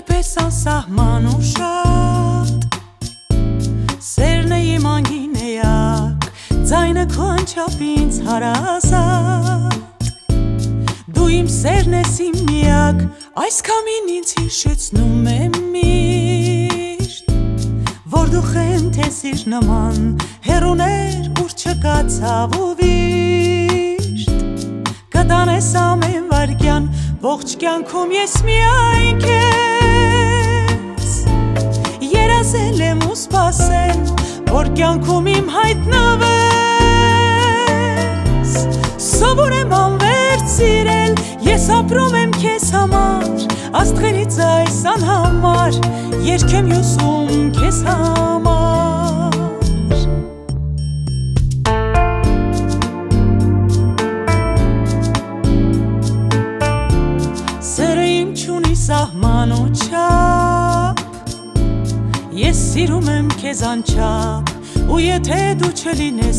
պես անսահման ու շատ Սերն է իմ անգինեակ Ձայնը քո անչափ ինձ հարազատ Դու իմ սերն ես իմ միակ Այս կամին ինձ հիշեցնում է միշտ Որ դու խենթ ես իր նման Հեռուներ ուր չկացավ ու վիշտ Կտանես ամեն վարկյան Ողջ կյանքում ես միայն քեզ Երազել եմ ու սպասել Որ կյանքում իմ հայտնվես Սովորեմ անվերջ սիրել Ես ապրում եմ քեզ համար Աստղերից այս անհամար Երգեմ հյուսում քեզ համար Սերը իմ չունի սահման ու չափ Ես սիրում եմ քեզ անչափ Ու եթե դու չլինես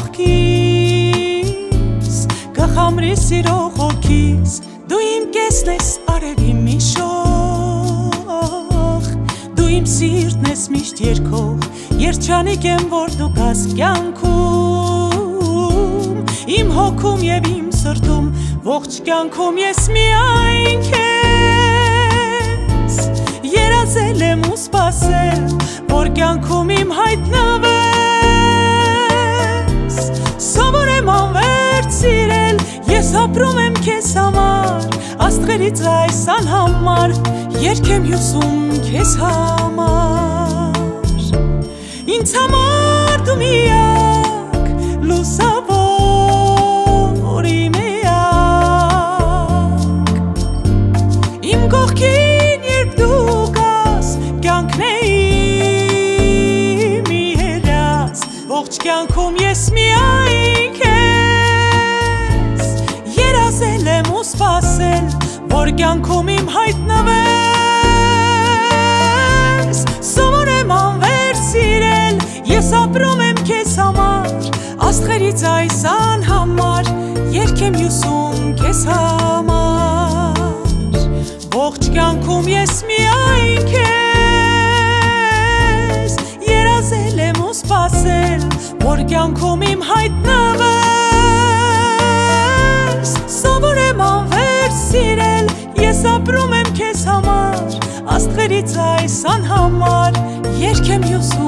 կողքիս Կխամրի սիրո խորքիս Դու իմ կեսն ես արևի մի շող Դու իմ սիրտն ես միշտ երգող Երջանիկ եմ որ դու կաս կյանքում Իմ հոգում և իմ սրտում Ողջ կյանքում ես միայն քեզ Երազել եմ ու սպասել Որ կյանքում իմ հայտնվես Սովորեմ անվերջ սիրել Ես ապրում եմ քեզ համար Աստղերից այս անհամար Երգեմ հյուսում քեզ համար Ինձ համար դու միակ Լուսավոր իմ էակ Իմ կողքին երբ դու կաս Կյանքն է իմ երաս Ողջ կյանքում ես միայն քեզ Երազել եմ ու սպասել Որ կյանքում իմ հայտնվես Սովորեմ անվերջ սիրել Ես ապրում եմ քեզ համար Աստղերից այս անհամար Երգեմ հյուսում քեզ համար Ողջ կյանքում ես միայն քեզ Երազել եմ ու սպասել Որ կյանքում իմ հայտնվես Սովորեմ անվերջ սիրել Ես ապրում եմ քեզ համար Աստղերից այս անհամար Երգեմ հյուսում